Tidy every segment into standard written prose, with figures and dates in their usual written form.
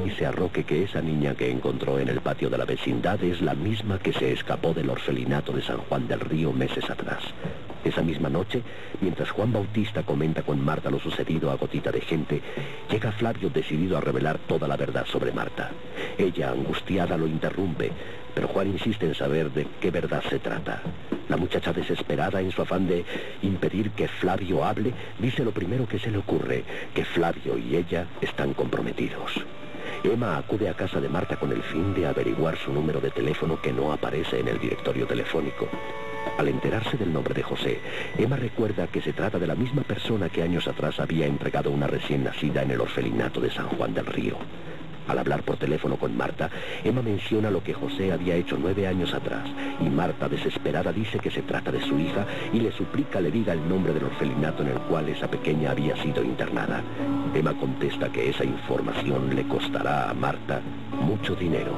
dice a Roque que esa niña que encontró en el patio de la vecindad es la misma que se escapó del orfelinato de San Juan del Río meses atrás. Esa misma noche, mientras Juan Bautista comenta con Marta lo sucedido a gotita de gente, llega Flavio decidido a revelar toda la verdad sobre Marta. Ella, angustiada, lo interrumpe, pero Juan insiste en saber de qué verdad se trata. La muchacha, desesperada en su afán de impedir que Flavio hable, dice lo primero que se le ocurre, que Flavio y ella están comprometidos. Emma acude a casa de Marta con el fin de averiguar su número de teléfono que no aparece en el directorio telefónico. Al enterarse del nombre de José, Emma recuerda que se trata de la misma persona que años atrás había entregado una recién nacida en el orfelinato de San Juan del Río. Al hablar por teléfono con Marta, Emma menciona lo que José había hecho 9 años atrás, y Marta, desesperada, dice que se trata de su hija y le suplica le diga el nombre del orfelinato en el cual esa pequeña había sido internada. Emma contesta que esa información le costará a Marta mucho dinero.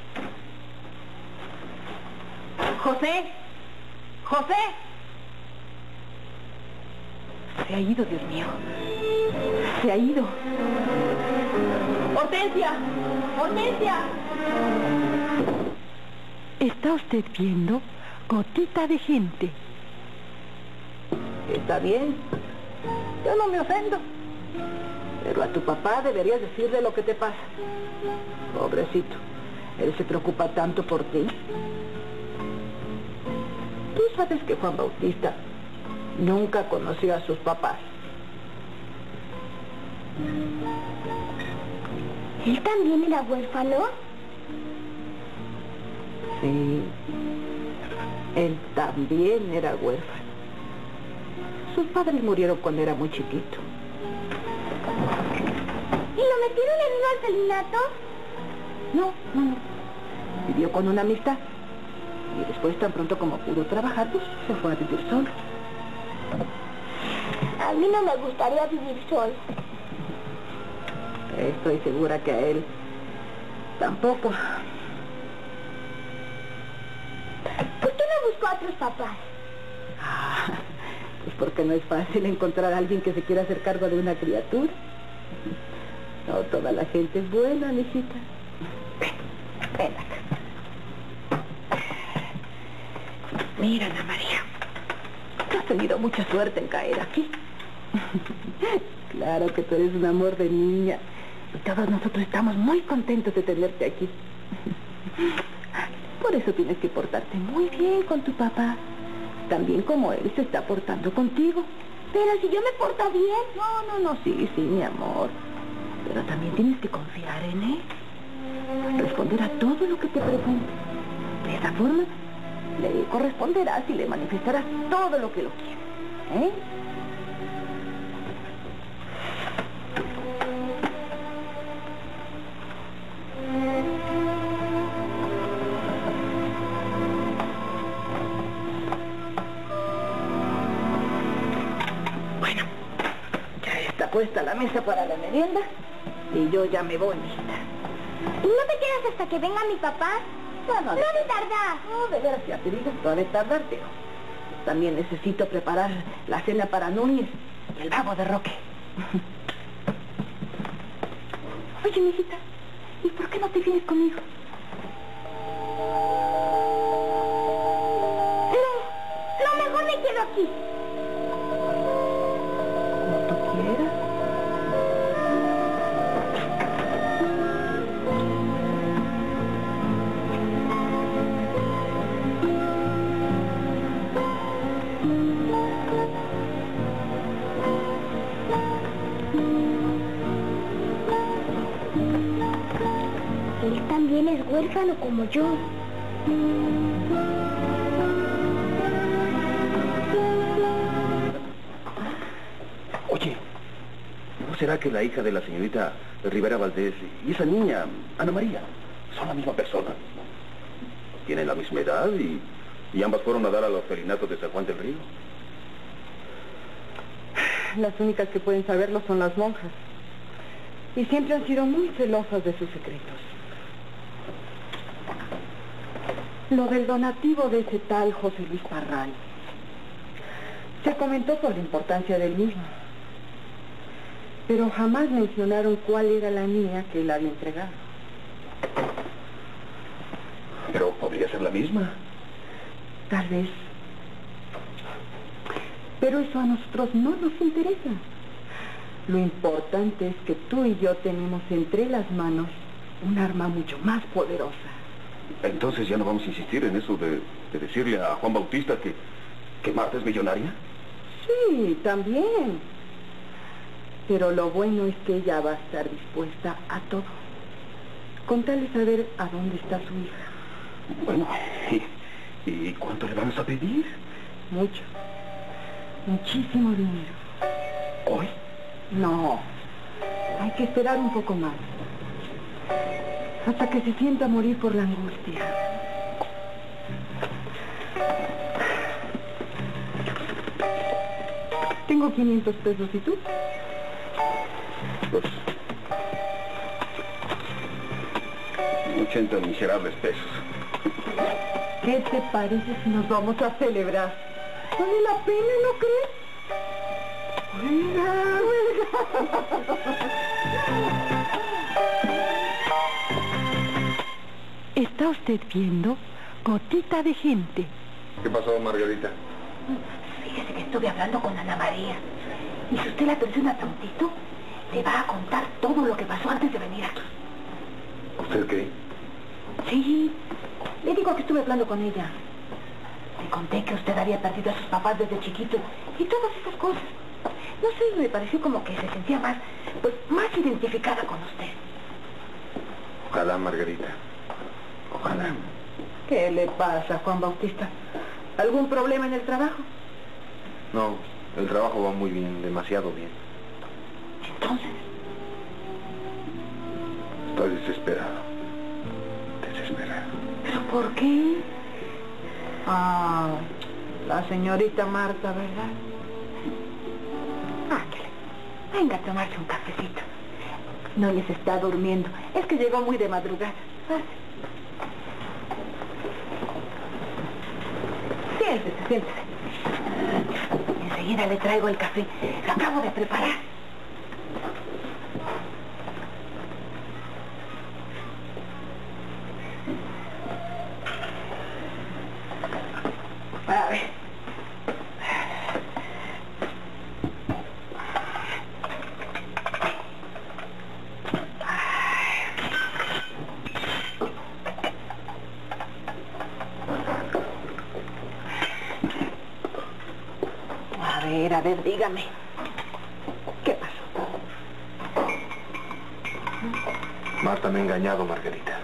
¡José! ¡José! Se ha ido, Dios mío. Se ha ido. ¡Hortensia! ¡Hortensia! ¿Está usted viendo? Gotita de gente. Está bien. Yo no me ofendo. Pero a tu papá deberías decirle lo que te pasa. Pobrecito. Él se preocupa tanto por ti. Tú sabes que Juan Bautista nunca conoció a sus papás. ¿Él también era huérfano? Sí, él también era huérfano. Sus padres murieron cuando era muy chiquito. ¿Y lo metieron en un orfelinato? No. Vivió con una amistad. Y después, tan pronto como pudo trabajar, pues se fue a vivir solo. A mí no me gustaría vivir solo. Estoy segura que a él tampoco. ¿Por qué no buscó a otros papás? Pues porque no es fácil encontrar a alguien que se quiera hacer cargo de una criatura. No toda la gente es buena, mijita. Ven acá. Mira, Ana María, tú has tenido mucha suerte en caer aquí. Claro que tú eres un amor de niña. Y todos nosotros estamos muy contentos de tenerte aquí. Por eso tienes que portarte muy bien con tu papá. También como él se está portando contigo. Pero si yo me porto bien. No, sí, mi amor. Pero también tienes que confiar en él. Responder a todo lo que te pregunte. De esa forma, le corresponderás y le manifestarás todo lo que lo quiere. Bueno, ya está puesta la mesa para la merienda y yo ya me voy, mijita. ¿Y no te quedas hasta que venga mi papá? No ha de tardar. No, de veras, ya te digo, no ha de tardar, pero también necesito preparar la cena para Núñez y el babo de Roque. Oye, mijita, ¿y por qué no te vienes conmigo? No, mejor me quedo aquí. Como tú quieras. Él también es huérfano como yo. Oye, ¿no será que la hija de la señorita Rivera Valdés y esa niña, Ana María, son la misma persona? Tienen la misma edad y ambas fueron a dar al orfelinato de San Juan del Río. Las únicas que pueden saberlo son las monjas. Y siempre han sido muy celosas de sus secretos. Lo del donativo de ese tal José Luis Parral se comentó por la importancia del mismo. pero jamás mencionaron cuál era la niña que la había entregado. Pero podría ser la misma. Tal vez. Pero eso a nosotros no nos interesa. Lo importante es que tú y yo tenemos entre las manos un arma mucho más poderosa. Entonces ya no vamos a insistir en eso de decirle a Juan Bautista que Marta es millonaria. Sí, también. Pero lo bueno es que ella va a estar dispuesta a todo, con tal de saber a dónde está su hija. Bueno, ¿y cuánto le vamos a pedir? Mucho. Muchísimo dinero. ¿Hoy? No. Hay que esperar un poco más. Hasta que se sienta morir por la angustia. Tengo 500 pesos, ¿y tú? Pues 80 miserables pesos. ¿Qué te parece si nos vamos a celebrar? Vale la pena, ¿no crees? ¡Venga! ¿Está usted viendo? Gotita de gente. ¿Qué pasó, Margarita? Fíjese que estuve hablando con Ana María. Y si usted la presiona tantito, le va a contar todo lo que pasó antes de venir aquí. ¿Usted cree? Sí, le digo que estuve hablando con ella. Le conté que usted había perdido a sus papás desde chiquito y todas esas cosas. No sé, me pareció como que se sentía más identificada con usted. Ojalá, Margarita. Ojalá. ¿Qué le pasa, Juan Bautista? ¿Algún problema en el trabajo? No, el trabajo va muy bien, demasiado bien. Entonces, Estoy desesperado. Desesperado. ¿pero por qué? Ah, la señorita Marta, ¿verdad? Ándale, venga a tomarse un cafecito. No les está durmiendo, es que llegó muy de madrugada. Siéntese, siéntese. Enseguida le traigo el café. Lo acabo de preparar. A ver. A ver, dígame. ¿Qué pasó? Marta me ha engañado, Margarita.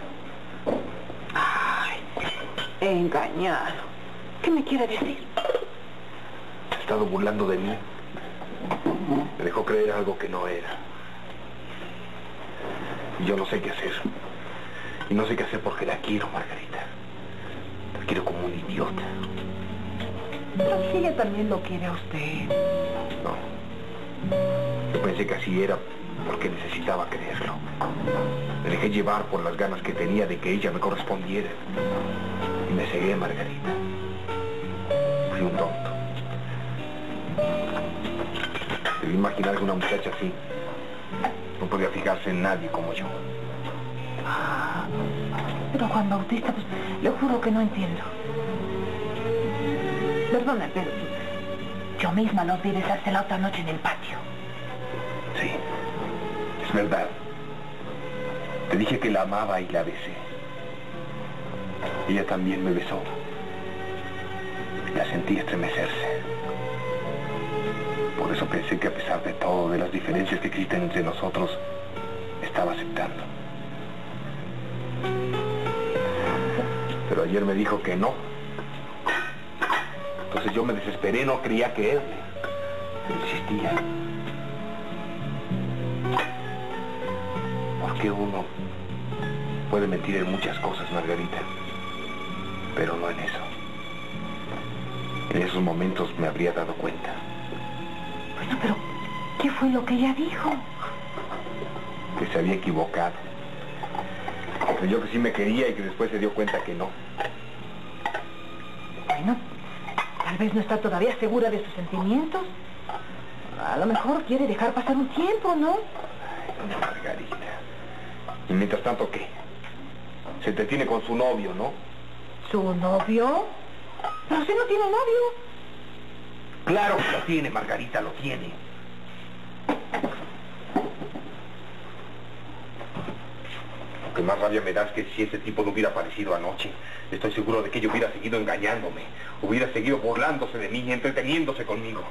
Ay, engañado. ¿Qué me quiere decir? Se ha estado burlando de mí. Me dejó creer algo que no era. Y yo no sé qué hacer. Y no sé qué hacer porque la quiero, Margarita. La quiero como un idiota. Pero si ella también lo quiere a usted. No. Yo pensé que así era porque necesitaba creerlo. Me dejé llevar por las ganas que tenía de que ella me correspondiera. Y me cegué, Margarita. Fui un tonto. Debí imaginar que una muchacha así no podía fijarse en nadie como yo. Pero Juan Bautista, pues, le juro que no entiendo. Perdona, pero yo misma los vi besarse la otra noche en el patio. Sí, es verdad. Te dije que la amaba y la besé. Ella también me besó. La sentí estremecerse. Por eso pensé que a pesar de todo, de las diferencias que existen entre nosotros, estaba aceptando. Pero ayer me dijo que no. Entonces yo me desesperé, no creía que él insistía. Porque uno puede mentir en muchas cosas, Margarita, pero no en eso. En esos momentos me habría dado cuenta. Bueno, pero ¿qué fue lo que ella dijo? Que se había equivocado. Creyó que sí me quería y que después se dio cuenta que no. Bueno, tal vez no está todavía segura de sus sentimientos. A lo mejor quiere dejar pasar un tiempo, ¿no? Ay, Margarita. ¿Y mientras tanto qué? Se te tiene con su novio, ¿no? ¿Su novio? Pero usted no tiene novio. Claro que lo tiene, Margarita, lo tiene. Lo que más rabia me da es que si ese tipo no hubiera aparecido anoche, estoy seguro de que ella hubiera seguido engañándome, hubiera seguido burlándose de mí y entreteniéndose conmigo.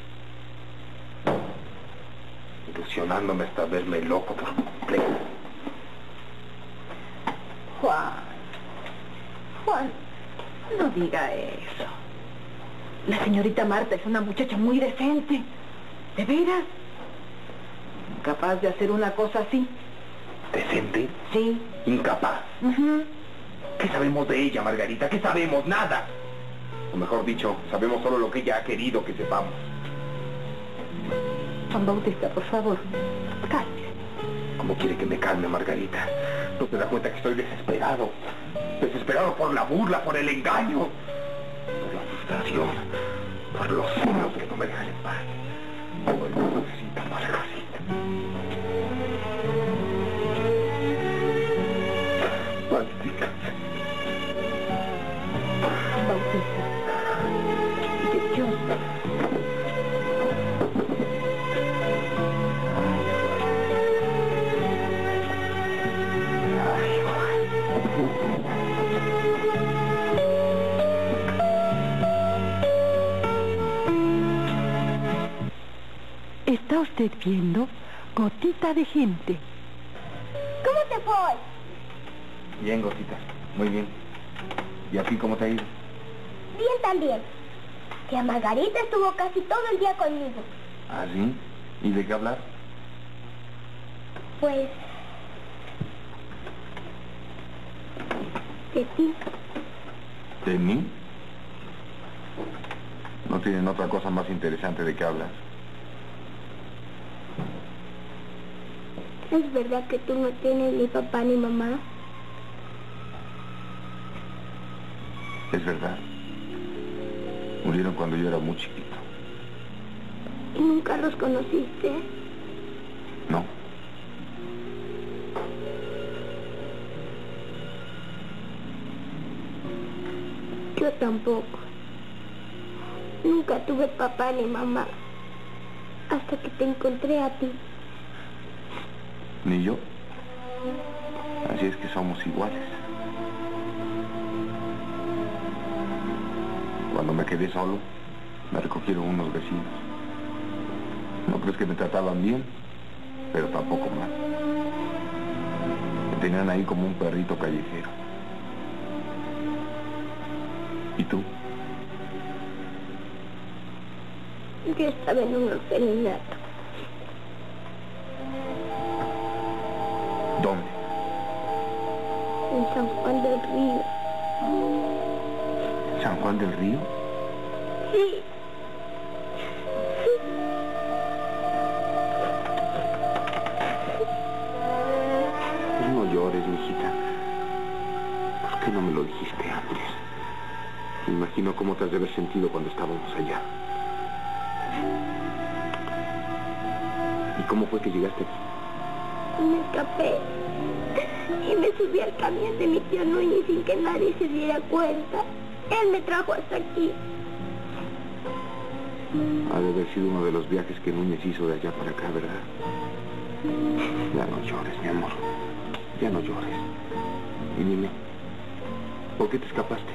Ilusionándome hasta verme loco por completo. Juan, no diga eso. La señorita Marta es una muchacha muy decente. ¿De veras? ¿Capaz de hacer una cosa así? ¿Decente? Sí. Incapaz. ¿Qué sabemos de ella, Margarita? ¿Qué sabemos? Nada. O mejor dicho, sabemos solo lo que ella ha querido que sepamos. Juan Bautista, por favor, cálmese. ¿Cómo quiere que me calme, Margarita? ¿No te das cuenta que estoy desesperado? Desesperado por la burla, por el engaño, por la frustración, por los celos que no me dejan en paz. Ay, Margarita, Margarita. Maldita. Bautista. Yo... ¿Está usted viendo? Gotita de gente. ¿Cómo te fue hoy? Bien, Gotita. Muy bien. ¿Y a ti cómo te ha ido? Bien también. Tía Margarita estuvo casi todo el día conmigo. ¿Ah, sí? ¿Y de qué hablar? Pues... de ti. ¿De mí? ¿No tienen otra cosa más interesante de qué hablar? ¿Es verdad que tú no tienes ni papá ni mamá? Es verdad. Murieron cuando yo era muy chiquito. ¿Y nunca los conociste? No. Yo tampoco. Nunca tuve papá ni mamá. Hasta que te encontré a ti. Ni yo. Así es que somos iguales. Cuando me quedé solo, me recogieron unos vecinos. No crees que me trataban bien, pero tampoco mal. Me tenían ahí como un perrito callejero. ¿Y tú? Yo estaba en un orfanato. ¿Dónde? En San Juan del Río. ¿San Juan del Río? Sí. No llores, mijita. ¿Por qué no me lo dijiste antes? Me imagino cómo te has de haber sentido cuando estábamos allá. ¿Y cómo fue que llegaste aquí? Me escapé y me subí al camión de mi tío Núñez sin que nadie se diera cuenta. Él me trajo hasta aquí. Ha de haber sido uno de los viajes que Núñez hizo de allá para acá, ¿verdad? Ya no llores, mi amor. Ya no llores. Y dime, ¿por qué te escapaste?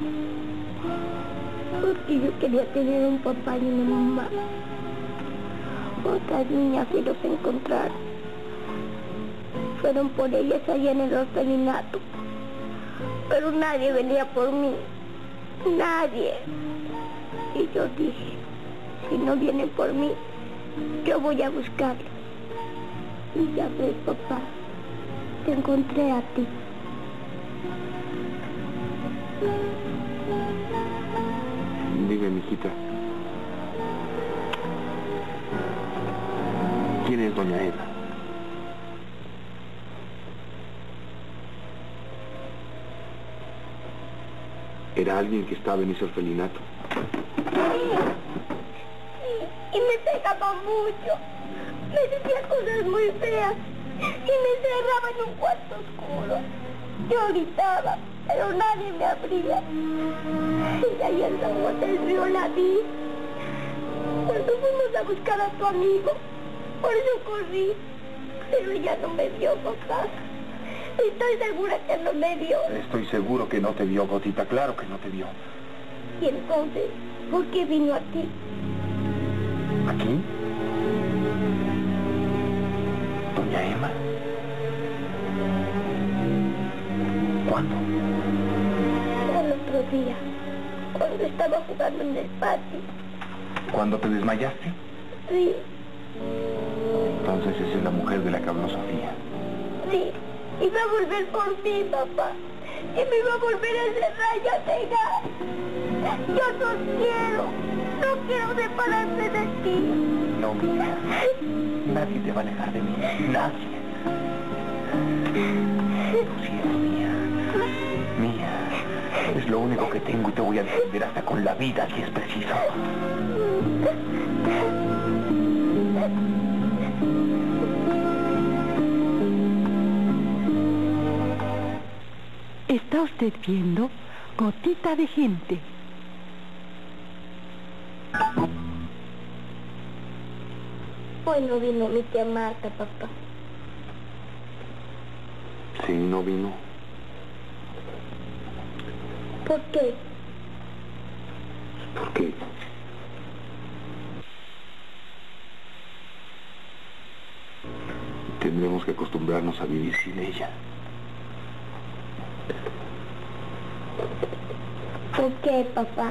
Porque yo quería tener un papá y una mamá. Otras niñas sí los encontraron. Fueron por ellas allá en el orfanato. Pero nadie venía por mí. Nadie. Y yo dije, si no vienen por mí, yo voy a buscarlos. Y ya ves, papá, te encontré a ti. Dime, mijita. ¿Quién es doña Eva? ¿Era alguien que estaba en ese orfelinato? Sí, y me pegaba mucho. Me decía cosas muy feas y me encerraba en un cuarto oscuro. Yo gritaba, pero nadie me abría. Y ahí en la agua del río la vi. Cuando fuimos a buscar a tu amigo, por eso corrí. Pero ella no me vio, papá. Estoy segura que no me vio. Estoy seguro que no te vio, Gotita. Claro que no te vio. Y entonces, ¿por qué vino aquí? ¿Aquí? ¿Doña Emma? ¿Cuándo? El otro día, cuando estaba jugando en el patio. ¿Cuándo te desmayaste? Sí, Entonces esa es la mujer de la que habló Sofía. sí. Iba a volver por ti, papá. Y me iba a volver a encerrar y a pegar. Yo no quiero separarme de ti. No, mía. Nadie te va a alejar de mí. Nadie. Lo siento, mía. Mía, es lo único que tengo y te voy a defender hasta con la vida si es preciso. ¿Está usted viendo? Gotita de gente. Hoy no vino mi tía Marta, papá. Sí, no vino. ¿Por qué? ¿Por qué? Tendremos que acostumbrarnos a vivir sin ella. ¿Por qué, papá?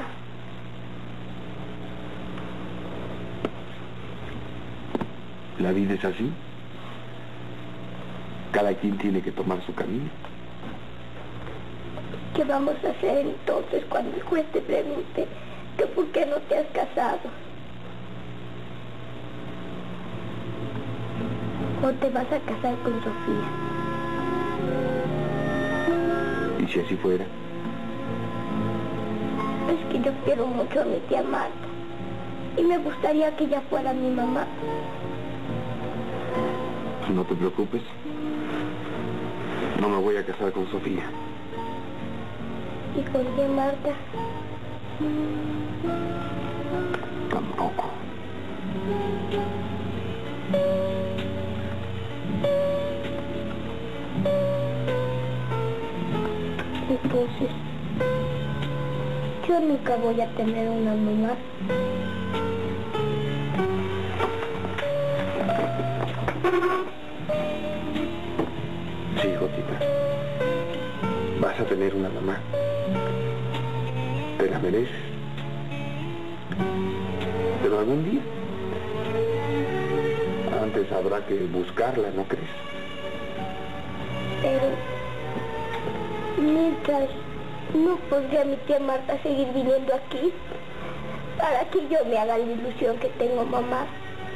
La vida es así. Cada quien tiene que tomar su camino. ¿Qué vamos a hacer entonces cuando el juez te pregunte que por qué no te has casado? ¿O te vas a casar con Sofía? ¿Y si así fuera? Es que yo quiero mucho a mi tía Marta. Y me gustaría que ella fuera mi mamá. No te preocupes. No me voy a casar con Sofía. ¿Y con tía Marta? Tampoco. Entonces, yo nunca voy a tener una mamá. Sí, Gotita. Vas a tener una mamá. Te la mereces. Pero algún día. Antes habrá que buscarla, ¿no crees? Pero mientras no podría mi tía Marta seguir viniendo aquí para que yo me haga la ilusión que tengo mamá.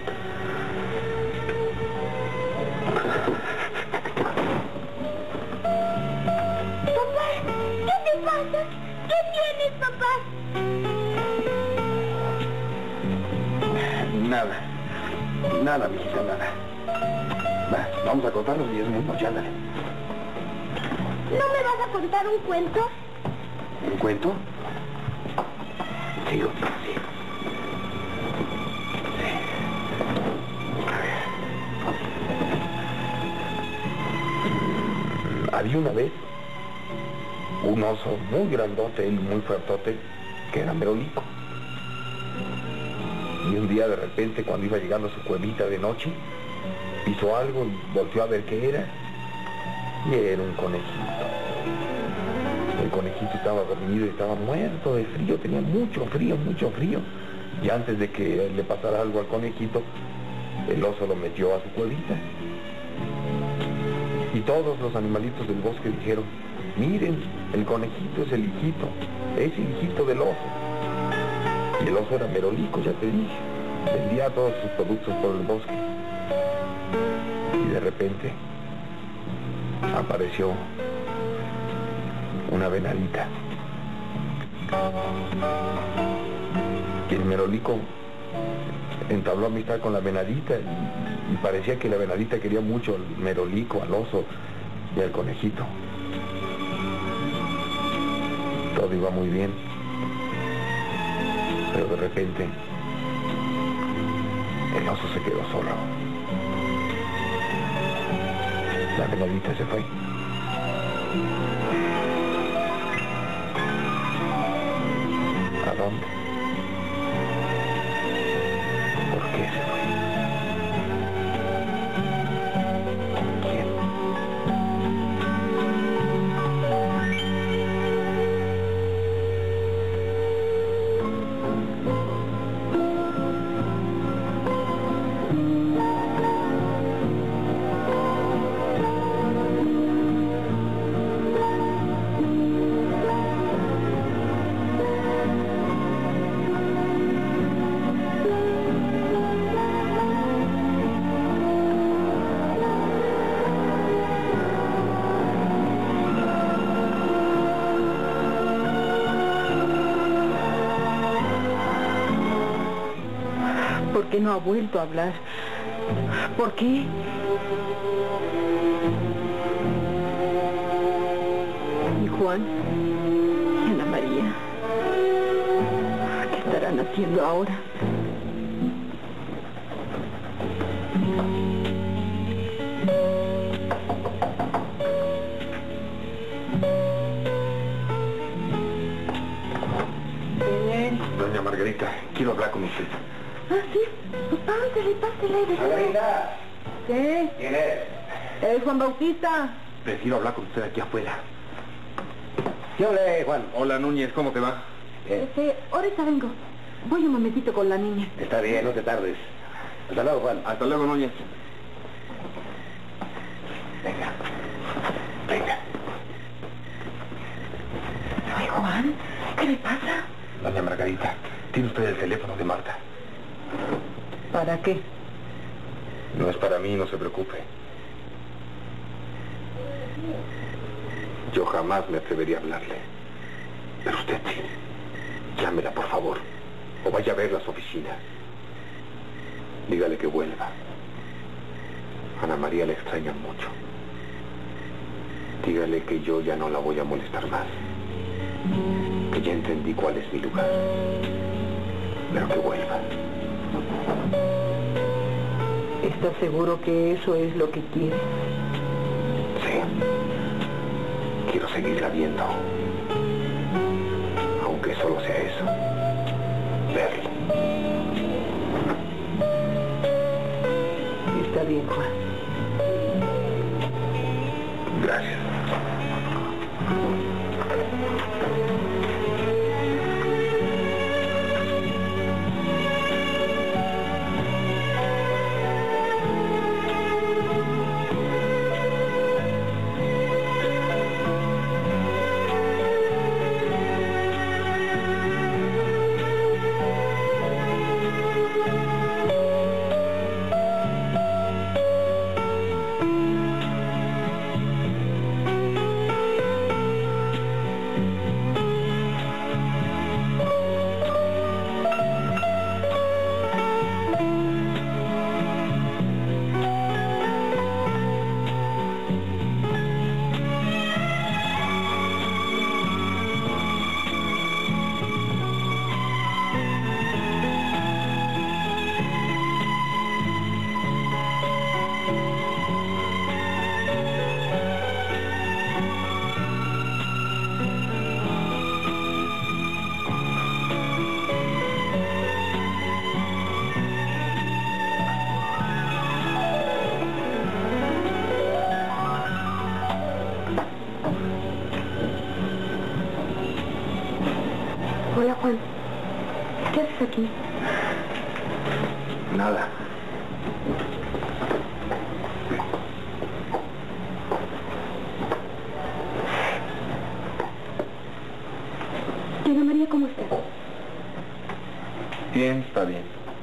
Papá, ¿qué te pasa? ¿Qué tienes, papá? Nada. Nada, mijita, nada. Va, vamos a contar los 10 minutos, ya, ándale. ¿No me vas a contar un cuento? ¿Un cuento? Sí, Gotita, sí. Había una vez un oso muy grandote y muy fuertote que era merolico. Y un día de repente, cuando iba llegando a su cuevita de noche, hizo algo y volteó a ver qué era. Y era un conejito. El conejito estaba dormido y estaba muerto de frío, tenía mucho frío, mucho frío. Y antes de que le pasara algo al conejito, el oso lo metió a su cuevita. Y todos los animalitos del bosque dijeron, miren, el conejito es el hijito del oso. Y el oso era merolico, ya te dije. Vendía todos sus productos por el bosque. Y de repente apareció una venadita. Y el merolico entabló amistad con la venadita y parecía que la venadita quería mucho al merolico, al oso y al conejito. Todo iba muy bien, pero de repente el oso se quedó solo. La venadita se fue. ¿A dónde? ¿Por qué se fue? ¿Quién? ¿Por qué no ha vuelto a hablar? ¿Por qué? ¿Y Juan? ¿Y Ana María? ¿Qué estarán haciendo ahora? Doña Margarita, quiero hablar con usted. Ah, sí. Pues pásele. Margarita. ¿Qué? ¿Quién es? ¿Es Juan Bautista? Prefiero hablar con usted aquí afuera. ¿Qué hola, Juan? Hola, Núñez, ¿cómo te va? Ahorita vengo. Voy un momentito con la niña. Está bien, no te tardes. Hasta luego, Juan. Hasta luego, Núñez. Venga. Ay, Juan, ¿qué le pasa? Doña Margarita, ¿tiene usted el teléfono de Marta? ¿Para qué? No es para mí, no se preocupe. Yo jamás me atrevería a hablarle. Pero usted sí. Llámela, por favor. O vaya a verla a su oficina. Dígale que vuelva. Ana María la extraña mucho. Dígale que yo ya no la voy a molestar más. Que ya entendí cuál es mi lugar. Pero que vuelva. ¿Estás seguro que eso es lo que quieres? Sí. Quiero seguirla viendo. Aunque solo sea eso. Verla. Está bien, Juan. Gracias. Hola, Juan. ¿Qué haces aquí? Nada. ¿Y Ana María cómo está? Bien, está bien.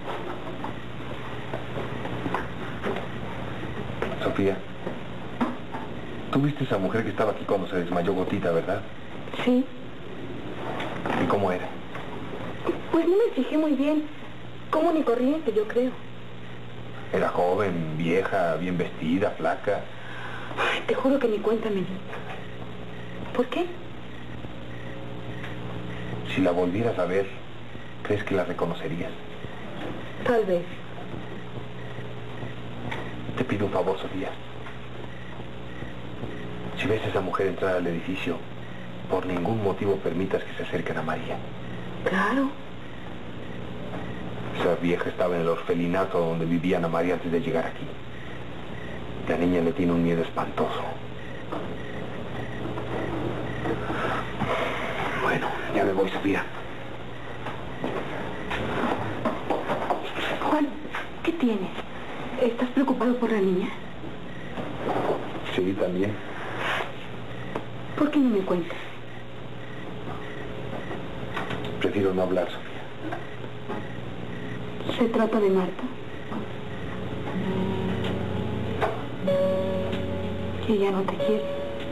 Sofía, tú viste esa mujer que estaba aquí cuando se desmayó Gotita, ¿verdad? Sí. ¿Y cómo era? Pues no me fijé muy bien. común y corriente, yo creo. Era joven, vieja, bien vestida, flaca. Ay, te juro que ni cuenta me di. ¿Por qué? Si la volvieras a ver, ¿crees que la reconocerías? Tal vez. Te pido un favor, Sofía. Si ves a esa mujer entrar al edificio, por ningún motivo permitas que se acerquen a María. Claro. Esa vieja estaba en el orfelinato donde vivía Ana María antes de llegar aquí. La niña le tiene un miedo espantoso. Bueno, ya me voy, Sofía. Juan, ¿qué tienes? ¿Estás preocupado por la niña? Sí, también. ¿Por qué no me cuentas? Prefiero no hablar, Sofía. ¿Se trata de Marta? Que ella no te quiere.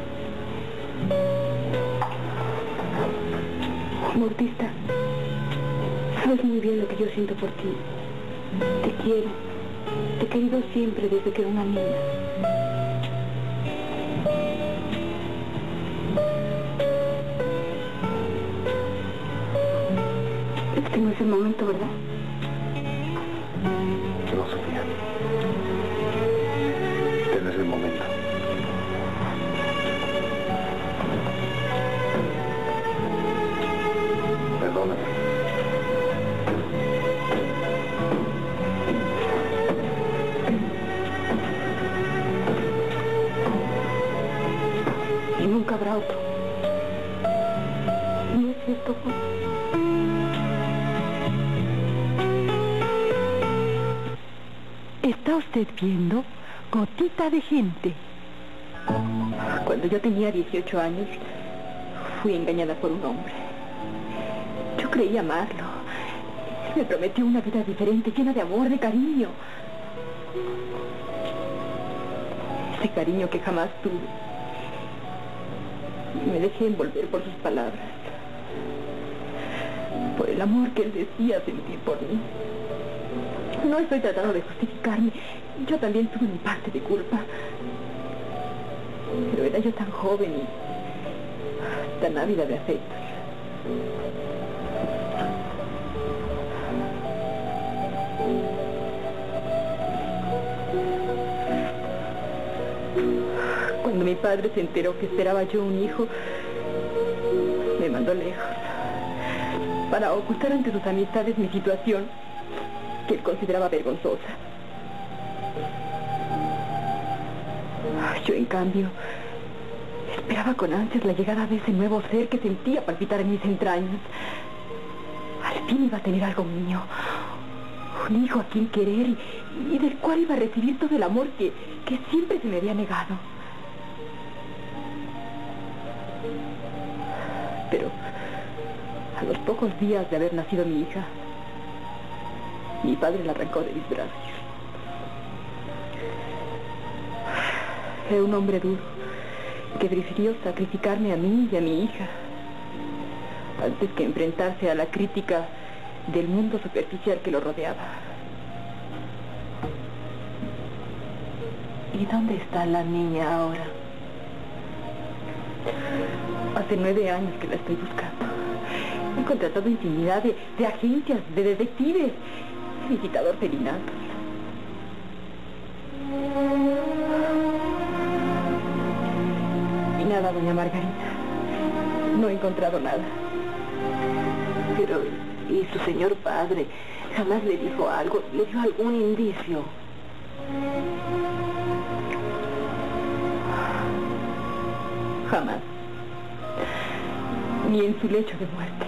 Bautista, sabes muy bien lo que yo siento por ti. Te quiero. Te he querido siempre desde que era una niña. Este no es el momento, ¿verdad? No, Sofía. Este no es el momento. Perdóname. Y nunca habrá otro. ¿No es cierto, Juan? Está usted viendo Gotita de Gente. Cuando yo tenía 18 años, fui engañada por un hombre. Yo creía amarlo. Me prometió una vida diferente, llena de amor, de cariño. Ese cariño que jamás tuve. Y me dejé envolver por sus palabras. Por el amor que él decía sentir por mí. No estoy tratando de justificarme. Yo también tuve mi parte de culpa. Pero era yo tan joven y tan ávida de afectos. Cuando mi padre se enteró que esperaba yo un hijo, me mandó lejos para ocultar ante sus amistades mi situación, que él consideraba vergonzosa. Yo, en cambio, esperaba con ansias la llegada de ese nuevo ser que sentía palpitar en mis entrañas. Al fin iba a tener algo mío, un hijo a quien querer y del cual iba a recibir todo el amor que siempre se me había negado. Pero a los pocos días de haber nacido mi hija, mi padre la arrancó de mis brazos. Era un hombre duro que prefirió sacrificarme a mí y a mi hija antes que enfrentarse a la crítica del mundo superficial que lo rodeaba. ¿Y dónde está la niña ahora? Hace 9 años que la estoy buscando. He contratado infinidad de agencias, de detectives. He visitado orfelinatos. Y nada, doña Margarita. No he encontrado nada. Pero, ¿y su señor padre? ¿Jamás le dijo algo? ¿Le dio algún indicio? Jamás. Ni en su lecho de muerte.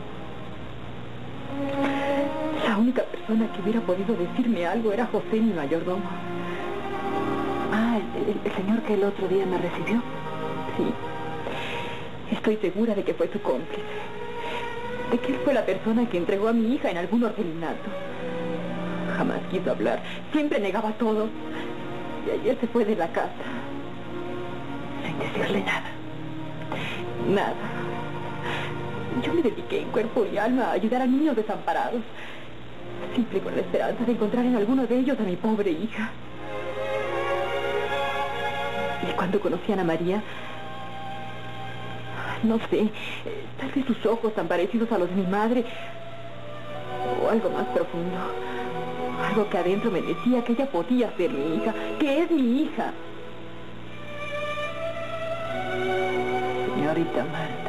La única persona que hubiera podido decirme algo era José, mi mayordomo. Ah, el señor que el otro día me recibió. Sí. Estoy segura de que fue su cómplice. De que él fue la persona que entregó a mi hija en algún orfelinato. Jamás quiso hablar. Siempre negaba todo. Y ayer se fue de la casa. Sin decirle nada. Nada. Yo me dediqué en cuerpo y alma a ayudar a niños desamparados. Siempre con la esperanza de encontrar en alguno de ellos a mi pobre hija. Y cuando conocí a Ana María, no sé, tal vez sus ojos tan parecidos a los de mi madre, o algo más profundo, algo que adentro me decía que ella podía ser mi hija, que es mi hija. Señorita Marta,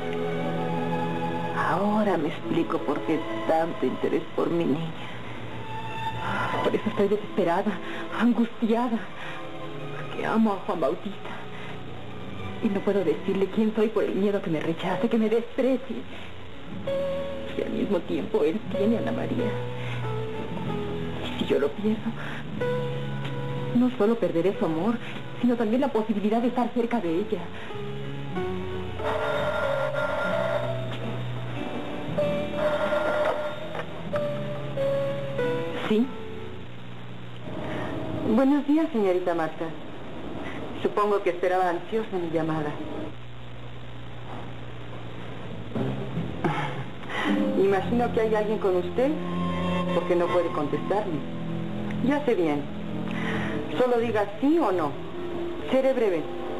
ahora me explico por qué tanto interés por mi niña. Por eso estoy desesperada, angustiada, porque amo a Juan Bautista. Y no puedo decirle quién soy por el miedo que me rechace, que me desprecie. Y al mismo tiempo él tiene a Ana María. Y si yo lo pierdo, no solo perderé su amor, sino también la posibilidad de estar cerca de ella. ¿Sí? Buenos días, señorita Marta. Supongo que esperaba ansiosa mi llamada. Imagino que hay alguien con usted, porque no puede contestarme. Ya sé bien. Solo diga sí o no. Seré breve.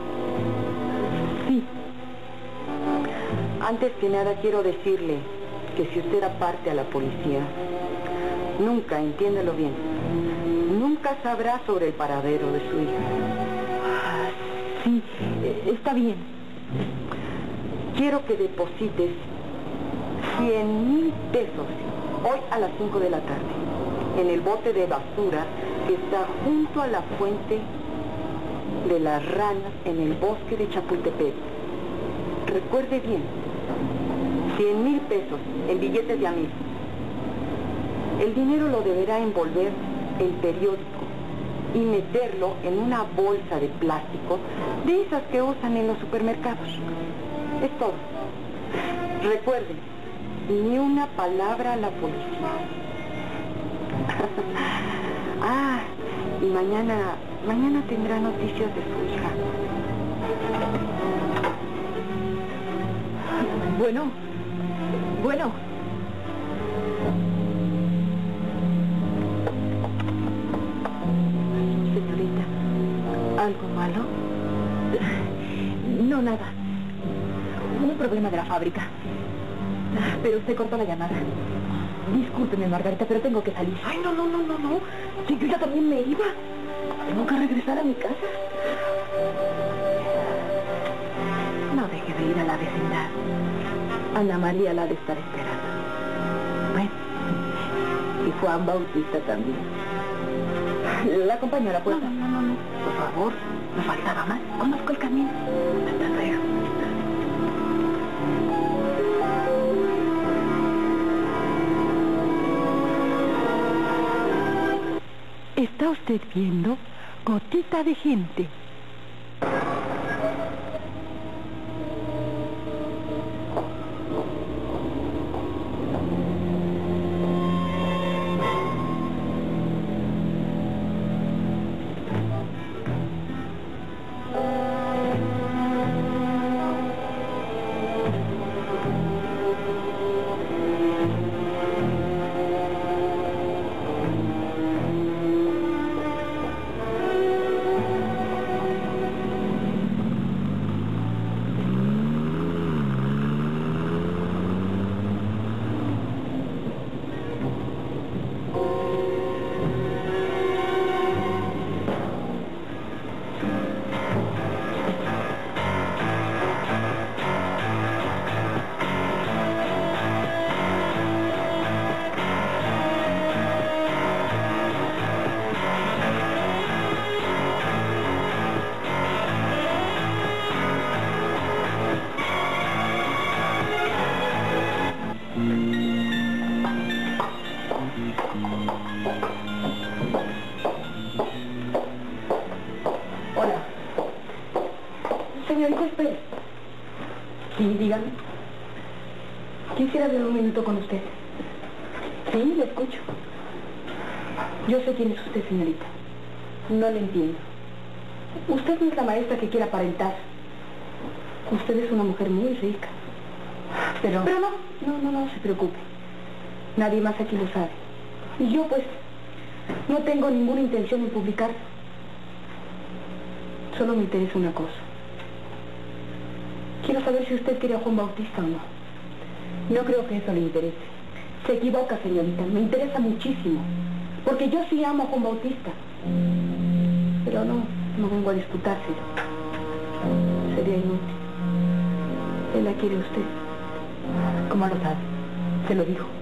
Sí. Antes que nada quiero decirle que si usted aparte a la policía, nunca, entiéndelo bien, nunca sabrá sobre el paradero de su hija. Sí, está bien. Quiero que deposites 100,000 pesos hoy a las 5 de la tarde en el bote de basura que está junto a la fuente de las ranas en el bosque de Chapultepec. Recuerde bien, 100,000 pesos en billetes de a 1,000. El dinero lo deberá envolver en periódico y meterlo en una bolsa de plástico de esas que usan en los supermercados. Es todo. Recuerden, ni una palabra a la policía. Y mañana tendrá noticias de su hija. Bueno. Señorita, ¿algo malo? No, nada. Un problema de la fábrica. Pero usted cortó la llamada. Discúlpeme, Margarita, pero tengo que salir. Ay, no. Si yo ya también me iba. Tengo que regresar a mi casa. No deje de ir a la vecindad. Ana María la ha de estar esperando. Bueno, y Juan Bautista también. ¿La acompaño a la puerta? No. Por favor, me faltaba más. Conozco el camino. Hasta luego. Está usted viendo Gotita de Gente. Señorita, espere. Sí, dígame. Quisiera hablar un minuto con usted. Sí, le escucho. Yo sé quién es usted, señorita. No le entiendo. Usted no es la maestra que quiere aparentar. Usted es una mujer muy rica. Pero no se preocupe. Nadie más aquí lo sabe. Y yo, pues, no tengo ninguna intención en publicar. Solo me interesa una cosa. Quiero saber si usted quiere a Juan Bautista o no. No creo que eso le interese. Se equivoca, señorita. Me interesa muchísimo. Porque yo sí amo a Juan Bautista. Pero no vengo a disputárselo. Sería inútil. Él la quiere a usted. ¿Cómo lo sabe? ¿Se lo dijo?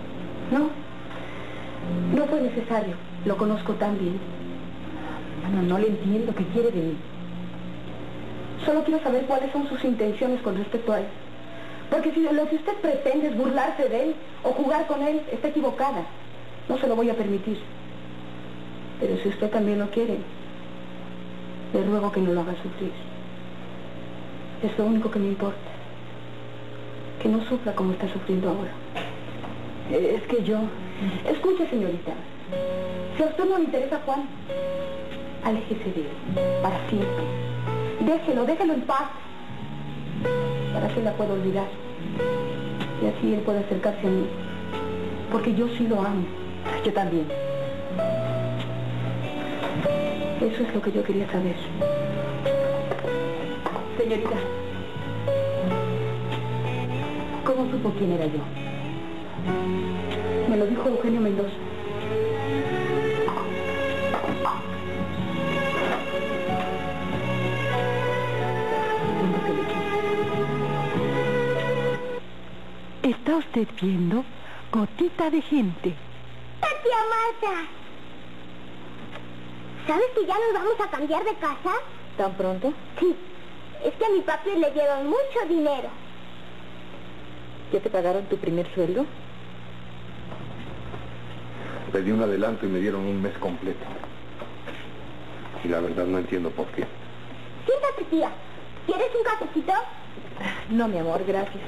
No fue necesario. Lo conozco tan bien. No le entiendo. ¿Qué quiere de mí? Solo quiero saber cuáles son sus intenciones con respecto a él. Porque si lo que usted pretende es burlarse de él o jugar con él, está equivocada. No se lo voy a permitir. Pero si usted también lo quiere, le ruego que no lo haga sufrir. Es lo único que me importa. Que no sufra como está sufriendo ahora. Es que yo... Escuche, señorita. Si a usted no le interesa Juan, aléjese de él, para siempre. Déjelo en paz. Para que la pueda olvidar. Y así él puede acercarse a mí. Porque yo sí lo amo. Yo también. Eso es lo que yo quería saber. Señorita, ¿cómo supo quién era yo? Me lo dijo Eugenio Mendoza. ¿Está usted viendo? Gotita de gente. ¡Tía Marta! ¿Sabes que ya nos vamos a cambiar de casa? ¿Tan pronto? Sí. Es que a mi papi le dieron mucho dinero. ¿Ya te pagaron tu primer sueldo? Pedí un adelanto y me dieron un mes completo. Y la verdad no entiendo por qué. Siéntate, tía. ¿Quieres un cafecito? No, mi amor, gracias.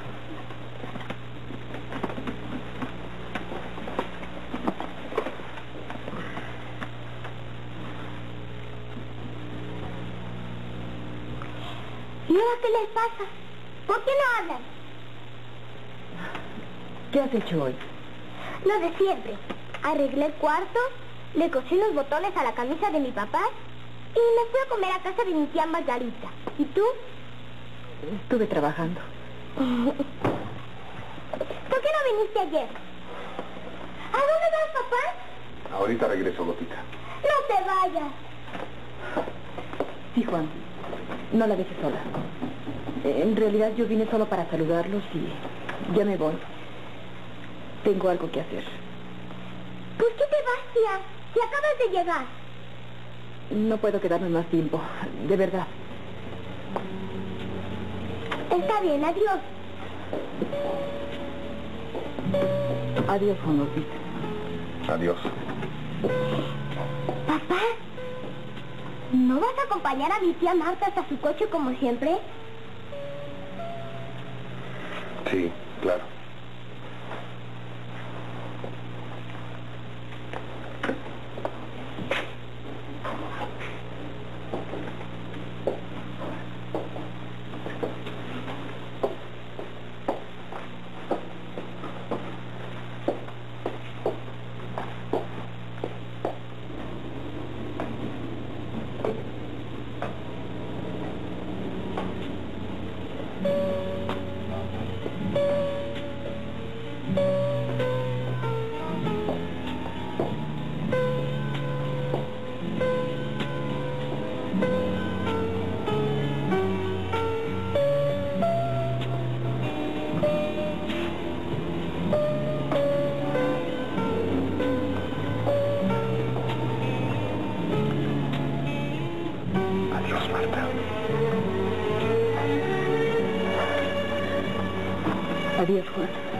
¿Y ahora qué les pasa? ¿Por qué no hablan? ¿Qué has hecho hoy? Lo de siempre. Arreglé el cuarto, le cosí los botones a la camisa de mi papá y me fui a comer a casa de mi tía Margarita. ¿Y tú? Estuve trabajando. ¿Por qué no viniste ayer? ¿A dónde vas, papá? Ahorita regreso, Gotita. No te vayas. Sí, Juan. No la dejes sola. En realidad yo vine solo para saludarlos y ya me voy. Tengo algo que hacer. ¿Por qué te vas, tía? Si acabas de llegar. No puedo quedarme más tiempo, de verdad. Está bien, adiós. Adiós, Juan Bautista. Adiós. Papá, ¿no vas a acompañar a mi tía Marta hasta su coche como siempre? Sí, claro. Adiós, Juan.